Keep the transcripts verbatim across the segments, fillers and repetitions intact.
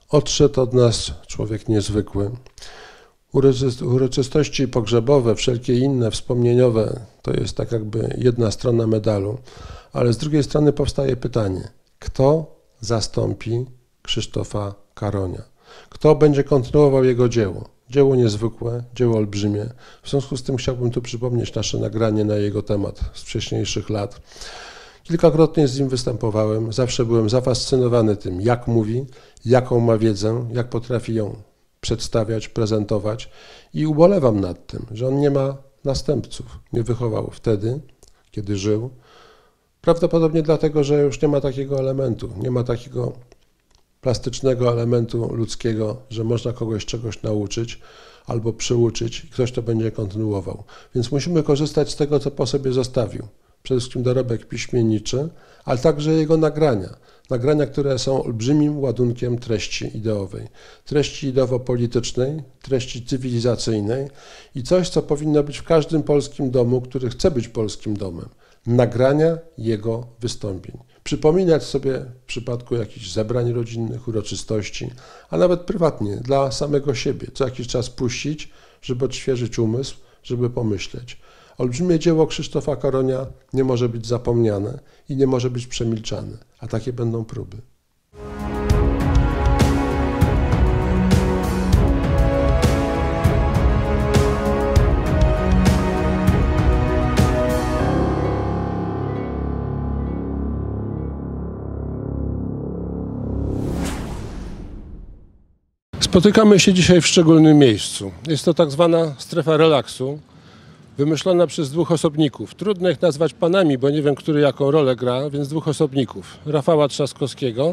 Odszedł od nas człowiek niezwykły. Uroczystości pogrzebowe, wszelkie inne, wspomnieniowe, to jest tak jakby jedna strona medalu, ale z drugiej strony powstaje pytanie, kto zastąpi Krzysztofa Karonia? Kto będzie kontynuował jego dzieło? Dzieło niezwykłe, dzieło olbrzymie. W związku z tym chciałbym tu przypomnieć nasze nagranie na jego temat z wcześniejszych lat. Kilkakrotnie z nim występowałem, zawsze byłem zafascynowany tym, jak mówi, jaką ma wiedzę, jak potrafi ją przedstawiać, prezentować i ubolewam nad tym, że on nie ma następców. Nie wychował wtedy, kiedy żył. Prawdopodobnie dlatego, że już nie ma takiego elementu, nie ma takiego plastycznego elementu ludzkiego, że można kogoś czegoś nauczyć albo przyuczyć i ktoś to będzie kontynuował. Więc musimy korzystać z tego, co po sobie zostawił. Przede wszystkim dorobek piśmienniczy, ale także jego nagrania. Nagrania, które są olbrzymim ładunkiem treści ideowej. Treści ideowo-politycznej, treści cywilizacyjnej i coś, co powinno być w każdym polskim domu, który chce być polskim domem. Nagrania jego wystąpień. Przypominać sobie w przypadku jakichś zebrań rodzinnych, uroczystości, a nawet prywatnie, dla samego siebie, co jakiś czas puścić, żeby odświeżyć umysł, żeby pomyśleć. Olbrzymie dzieło Krzysztofa Karonia nie może być zapomniane i nie może być przemilczane, a takie będą próby. Spotykamy się dzisiaj w szczególnym miejscu. Jest to tak zwana strefa relaksu, wymyślona przez dwóch osobników. Trudno ich nazwać panami, bo nie wiem, który jaką rolę gra, więc dwóch osobników. Rafała Trzaskowskiego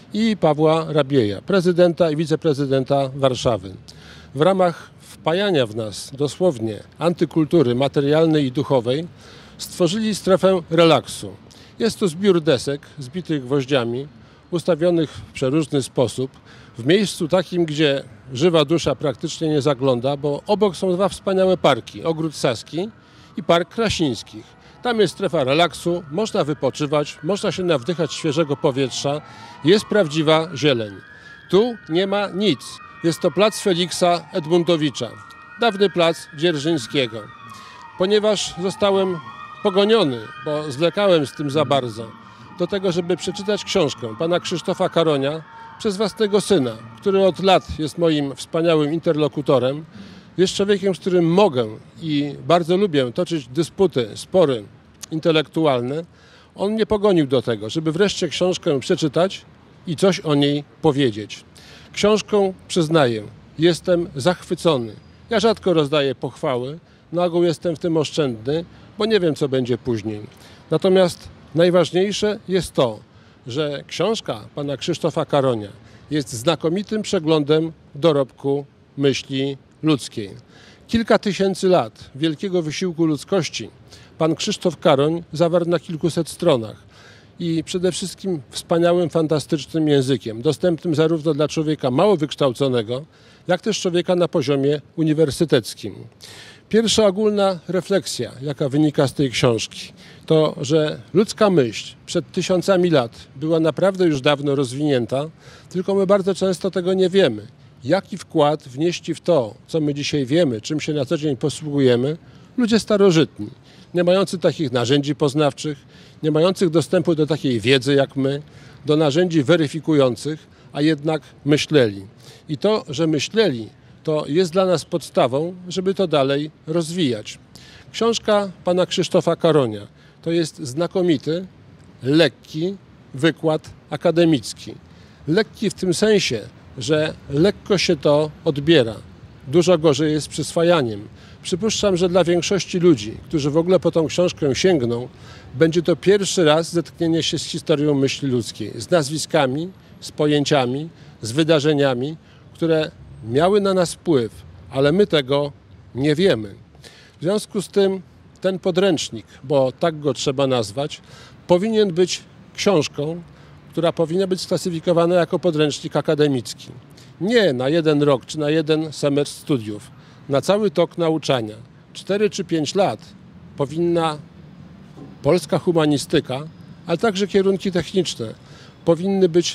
i Pawła Rabieja, prezydenta i wiceprezydenta Warszawy. W ramach wpajania w nas dosłownie antykultury materialnej i duchowej stworzyli strefę relaksu. Jest to zbiór desek zbitych gwoździami, ustawionych w przeróżny sposób, w miejscu takim, gdzie żywa dusza praktycznie nie zagląda, bo obok są dwa wspaniałe parki, Ogród Saski i Park Krasińskich. Tam jest strefa relaksu, można wypoczywać, można się nawdychać świeżego powietrza, jest prawdziwa zieleń. Tu nie ma nic. Jest to plac Feliksa Edmundowicza, dawny plac Dzierżyńskiego. Ponieważ zostałem pogoniony, bo zwlekałem z tym za bardzo, do tego, żeby przeczytać książkę pana Krzysztofa Karonia przez własnego syna, który od lat jest moim wspaniałym interlokutorem, jest człowiekiem, z którym mogę i bardzo lubię toczyć dysputy, spory intelektualne. On mnie pogonił do tego, żeby wreszcie książkę przeczytać i coś o niej powiedzieć. Książką, przyznaję, jestem zachwycony. Ja rzadko rozdaję pochwały, na ogół jestem w tym oszczędny, bo nie wiem, co będzie później. Natomiast najważniejsze jest to, że książka pana Krzysztofa Karonia jest znakomitym przeglądem dorobku myśli ludzkiej. Kilka tysięcy lat wielkiego wysiłku ludzkości pan Krzysztof Karoń zawarł na kilkuset stronach i przede wszystkim wspaniałym, fantastycznym językiem, dostępnym zarówno dla człowieka mało wykształconego, jak też człowieka na poziomie uniwersyteckim. Pierwsza ogólna refleksja, jaka wynika z tej książki, to, że ludzka myśl przed tysiącami lat była naprawdę już dawno rozwinięta, tylko my bardzo często tego nie wiemy. Jaki wkład wnieśli w to, co my dzisiaj wiemy, czym się na co dzień posługujemy, ludzie starożytni, nie mający takich narzędzi poznawczych, nie mających dostępu do takiej wiedzy jak my, do narzędzi weryfikujących, a jednak myśleli. I to, że myśleli, to jest dla nas podstawą, żeby to dalej rozwijać. Książka pana Krzysztofa Karonia to jest znakomity, lekki wykład akademicki. Lekki w tym sensie, że lekko się to odbiera. Dużo gorzej jest z przyswajaniem. Przypuszczam, że dla większości ludzi, którzy w ogóle po tą książkę sięgną, będzie to pierwszy raz zetknięcie się z historią myśli ludzkiej, z nazwiskami, z pojęciami, z wydarzeniami, które miały na nas wpływ, ale my tego nie wiemy. W związku z tym ten podręcznik, bo tak go trzeba nazwać, powinien być książką, która powinna być sklasyfikowana jako podręcznik akademicki. Nie na jeden rok czy na jeden semestr studiów, na cały tok nauczania. Cztery czy pięć lat powinna polska humanistyka, ale także kierunki techniczne powinny być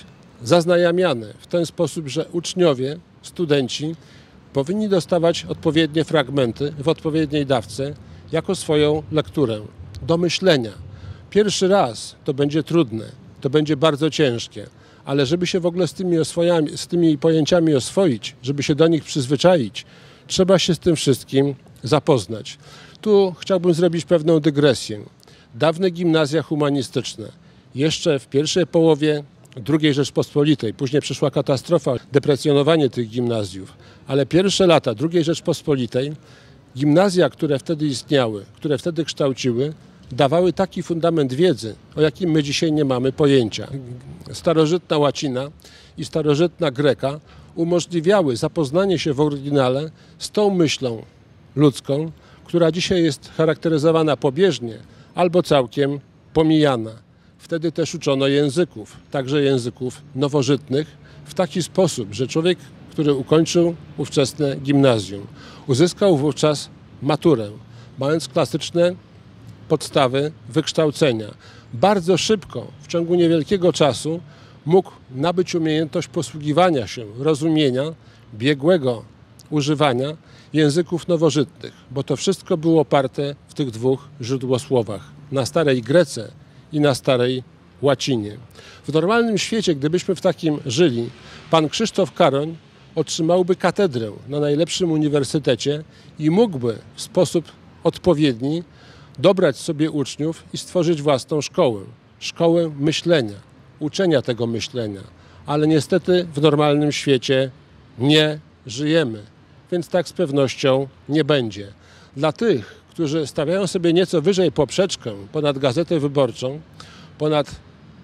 zaznajamiane w ten sposób, że uczniowie, studenci powinni dostawać odpowiednie fragmenty w odpowiedniej dawce jako swoją lekturę do myślenia. Pierwszy raz to będzie trudne, to będzie bardzo ciężkie, ale żeby się w ogóle z tymi, oswojami, z tymi pojęciami oswoić, żeby się do nich przyzwyczaić, trzeba się z tym wszystkim zapoznać. Tu chciałbym zrobić pewną dygresję. Dawne gimnazja humanistyczne, jeszcze w pierwszej połowie drugiej Rzeczpospolitej, później przyszła katastrofa, deprecjonowanie tych gimnazjów, ale pierwsze lata drugiej Rzeczpospolitej gimnazja, które wtedy istniały, które wtedy kształciły, dawały taki fundament wiedzy, o jakim my dzisiaj nie mamy pojęcia. Starożytna łacina i starożytna greka umożliwiały zapoznanie się w oryginale z tą myślą ludzką, która dzisiaj jest charakteryzowana pobieżnie albo całkiem pomijana. Wtedy też uczono języków, także języków nowożytnych, w taki sposób, że człowiek, który ukończył ówczesne gimnazjum, uzyskał wówczas maturę, mając klasyczne podstawy wykształcenia. Bardzo szybko, w ciągu niewielkiego czasu, mógł nabyć umiejętność posługiwania się, rozumienia, biegłego używania języków nowożytnych, bo to wszystko było oparte w tych dwóch źródłosłowach, na starej Grece i na starej łacinie. W normalnym świecie, gdybyśmy w takim żyli, pan Krzysztof Karoń otrzymałby katedrę na najlepszym uniwersytecie i mógłby w sposób odpowiedni dobrać sobie uczniów i stworzyć własną szkołę. Szkołę myślenia, uczenia tego myślenia. Ale niestety w normalnym świecie nie żyjemy, więc tak z pewnością nie będzie. Dla tych, którzy stawiają sobie nieco wyżej poprzeczkę ponad Gazetę Wyborczą, ponad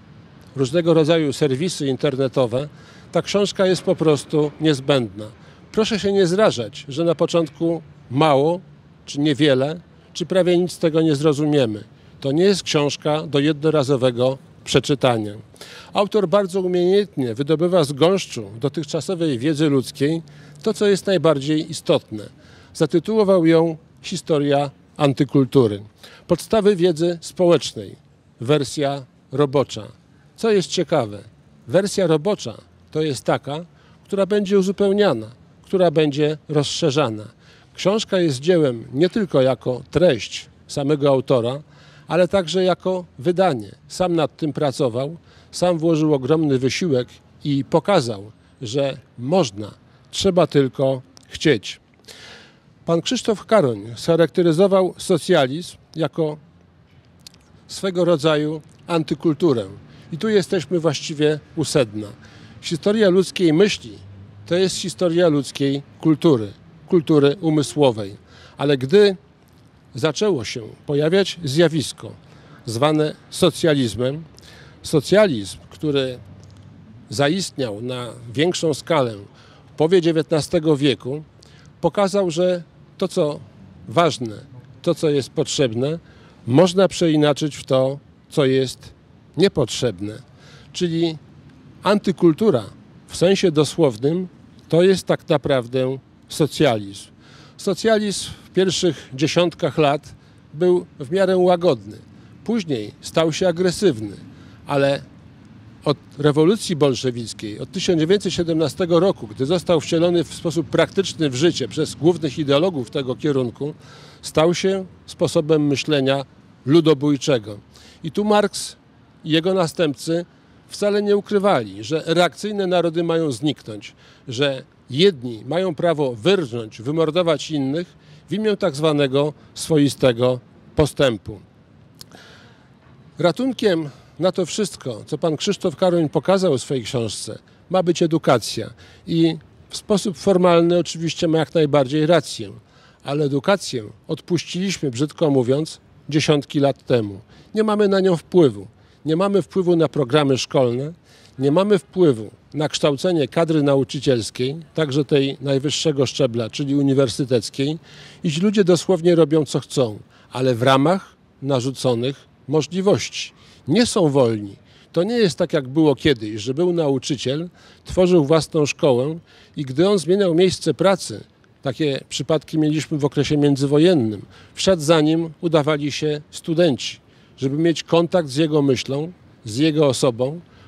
różnego rodzaju serwisy internetowe, ta książka jest po prostu niezbędna. Proszę się nie zrażać, że na początku mało, czy niewiele, czy prawie nic z tego nie zrozumiemy. To nie jest książka do jednorazowego przeczytania. Autor bardzo umiejętnie wydobywa z gąszczu dotychczasowej wiedzy ludzkiej to, co jest najbardziej istotne. Zatytułował ją Historia antykultury. Podstawy wiedzy społecznej. Wersja robocza. Co jest ciekawe, wersja robocza to jest taka, która będzie uzupełniana, która będzie rozszerzana. Książka jest dziełem nie tylko jako treść samego autora, ale także jako wydanie. Sam nad tym pracował, sam włożył ogromny wysiłek i pokazał, że można, trzeba tylko chcieć. Pan Krzysztof Karoń scharakteryzował socjalizm jako swego rodzaju antykulturę. I tu jesteśmy właściwie u sedna. Historia ludzkiej myśli to jest historia ludzkiej kultury, kultury umysłowej. Ale gdy zaczęło się pojawiać zjawisko zwane socjalizmem, socjalizm, który zaistniał na większą skalę w połowie dziewiętnastego wieku, pokazał, że to, co ważne, to, co jest potrzebne, można przeinaczyć w to, co jest niepotrzebne. Czyli antykultura w sensie dosłownym to jest tak naprawdę socjalizm. Socjalizm w pierwszych dziesiątkach lat był w miarę łagodny. Później stał się agresywny, ale od rewolucji bolszewickiej, od tysiąc dziewięćset siedemnastego roku, gdy został wcielony w sposób praktyczny w życie przez głównych ideologów tego kierunku, stał się sposobem myślenia ludobójczego. I tu Marks i jego następcy wcale nie ukrywali, że reakcyjne narody mają zniknąć, że jedni mają prawo wyrżnąć, wymordować innych w imię tak zwanego swoistego postępu. Ratunkiem na to wszystko, co pan Krzysztof Karoń pokazał w swojej książce, ma być edukacja. I w sposób formalny oczywiście ma jak najbardziej rację, ale edukację odpuściliśmy, brzydko mówiąc, dziesiątki lat temu. Nie mamy na nią wpływu. Nie mamy wpływu na programy szkolne, nie mamy wpływu na kształcenie kadry nauczycielskiej, także tej najwyższego szczebla, czyli uniwersyteckiej, i ci ludzie dosłownie robią co chcą, ale w ramach narzuconych możliwości. Nie są wolni. To nie jest tak, jak było kiedyś, że był nauczyciel, tworzył własną szkołę i gdy on zmieniał miejsce pracy, takie przypadki mieliśmy w okresie międzywojennym, w ślad za nim udawali się studenci, żeby mieć kontakt z jego myślą, z jego osobą,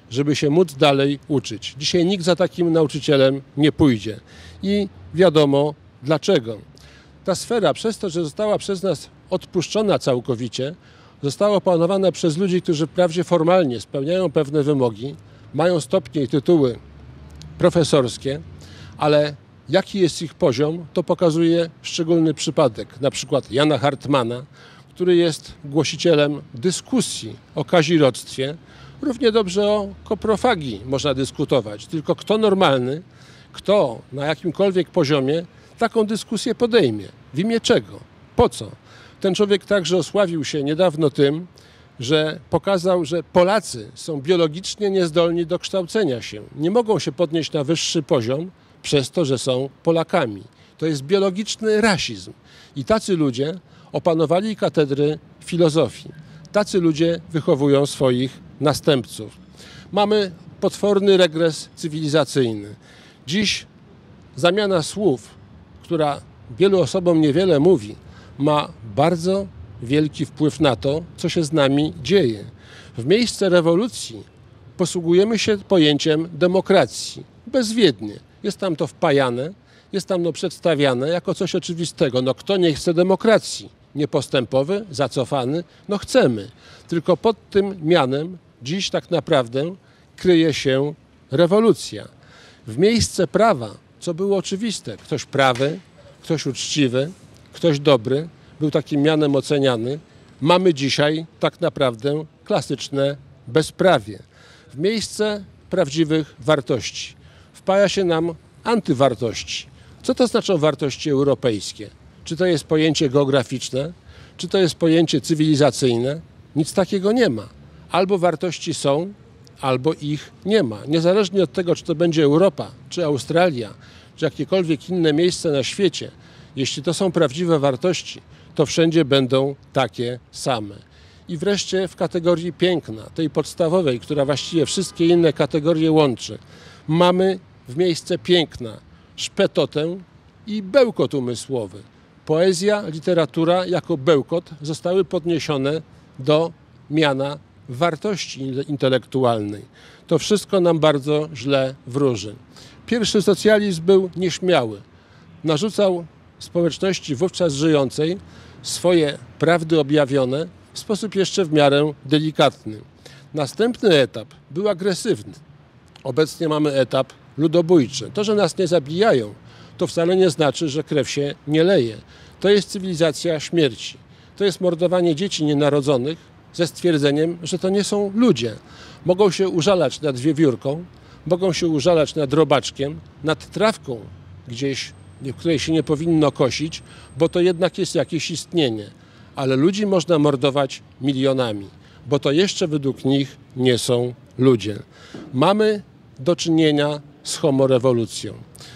żeby się móc dalej uczyć. Dzisiaj nikt za takim nauczycielem nie pójdzie. I wiadomo dlaczego. Ta sfera, przez to, że została przez nas odpuszczona całkowicie, została opanowana przez ludzi, którzy wprawdzie formalnie spełniają pewne wymogi, mają stopnie i tytuły profesorskie, ale jaki jest ich poziom, to pokazuje szczególny przypadek, na przykład Jana Hartmana, który jest głosicielem dyskusji o kazirodztwie. Równie dobrze o koprofagii można dyskutować, tylko kto normalny, kto na jakimkolwiek poziomie taką dyskusję podejmie. W imię czego? Po co? Ten człowiek także osławił się niedawno tym, że pokazał, że Polacy są biologicznie niezdolni do kształcenia się. Nie mogą się podnieść na wyższy poziom przez to, że są Polakami. To jest biologiczny rasizm. I tacy ludzie opanowali katedry filozofii. Tacy ludzie wychowują swoich następców. Mamy potworny regres cywilizacyjny. Dziś zamiana słów, która wielu osobom niewiele mówi, ma bardzo wielki wpływ na to, co się z nami dzieje. W miejsce rewolucji posługujemy się pojęciem demokracji. Bezwiednie. Jest tam to wpajane, jest tam no przedstawiane jako coś oczywistego. No kto nie chce demokracji? Niepostępowy, zacofany? No chcemy. Tylko pod tym mianem dziś tak naprawdę kryje się rewolucja. W miejsce prawa, co było oczywiste, ktoś prawy, ktoś uczciwy, ktoś dobry, był takim mianem oceniany, mamy dzisiaj tak naprawdę klasyczne bezprawie. W miejsce prawdziwych wartości wpaja się nam antywartości. Co to znaczą wartości europejskie? Czy to jest pojęcie geograficzne? Czy to jest pojęcie cywilizacyjne? Nic takiego nie ma. Albo wartości są, albo ich nie ma. Niezależnie od tego, czy to będzie Europa, czy Australia, czy jakiekolwiek inne miejsce na świecie, jeśli to są prawdziwe wartości, to wszędzie będą takie same. I wreszcie w kategorii piękna, tej podstawowej, która właściwie wszystkie inne kategorie łączy, mamy w miejsce piękna szpetotę i bełkot umysłowy. Poezja, literatura jako bełkot zostały podniesione do miana wartości intelektualnej. To wszystko nam bardzo źle wróży. Pierwszy socjalizm był nieśmiały. Narzucał społeczności wówczas żyjącej swoje prawdy objawione w sposób jeszcze w miarę delikatny. Następny etap był agresywny. Obecnie mamy etap ludobójczy. To, że nas nie zabijają, to wcale nie znaczy, że krew się nie leje. To jest cywilizacja śmierci. To jest mordowanie dzieci nienarodzonych ze stwierdzeniem, że to nie są ludzie. Mogą się użalać nad wiewiórką, mogą się użalać nad robaczkiem, nad trawką gdzieś, której się nie powinno kosić, bo to jednak jest jakieś istnienie. Ale ludzi można mordować milionami, bo to jeszcze według nich nie są ludzie. Mamy do czynienia z homorewolucją.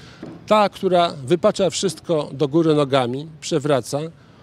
Ta, która wypacza wszystko do góry nogami, przewraca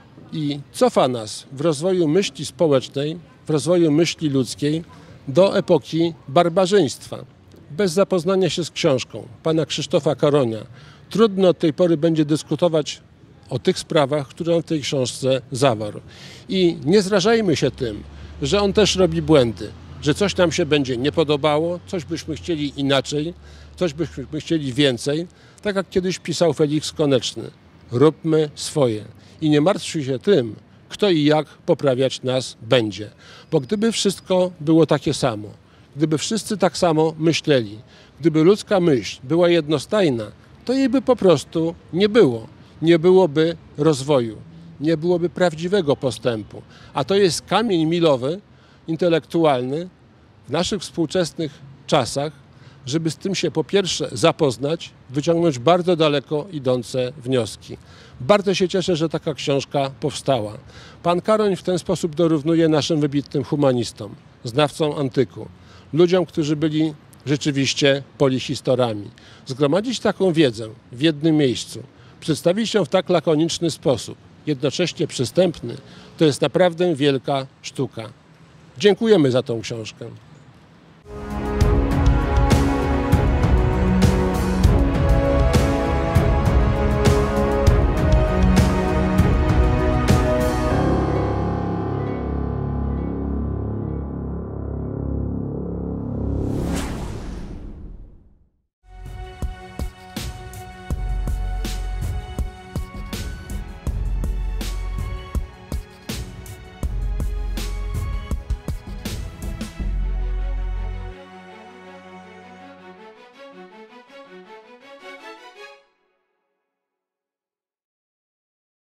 i cofa nas w rozwoju myśli społecznej, w rozwoju myśli ludzkiej do epoki barbarzyństwa. Bez zapoznania się z książką pana Krzysztofa Karonia trudno od tej pory będzie dyskutować o tych sprawach, które on w tej książce zawarł. I nie zrażajmy się tym, że on też robi błędy, że coś nam się będzie nie podobało, coś byśmy chcieli inaczej, coś byśmy chcieli więcej. Tak jak kiedyś pisał Felix Koneczny. Róbmy swoje i nie martwmy się tym, kto i jak poprawiać nas będzie. Bo gdyby wszystko było takie samo, gdyby wszyscy tak samo myśleli, gdyby ludzka myśl była jednostajna, to jej by po prostu nie było. Nie byłoby rozwoju, nie byłoby prawdziwego postępu. A to jest kamień milowy, intelektualny w naszych współczesnych czasach, żeby z tym się po pierwsze zapoznać, wyciągnąć bardzo daleko idące wnioski. Bardzo się cieszę, że taka książka powstała. Pan Karoń w ten sposób dorównuje naszym wybitnym humanistom, znawcom antyku, ludziom, którzy byli rzeczywiście polihistorami. Zgromadzić taką wiedzę w jednym miejscu, przedstawić ją w tak lakoniczny sposób, jednocześnie przystępny, to jest naprawdę wielka sztuka. Dziękujemy za tą książkę.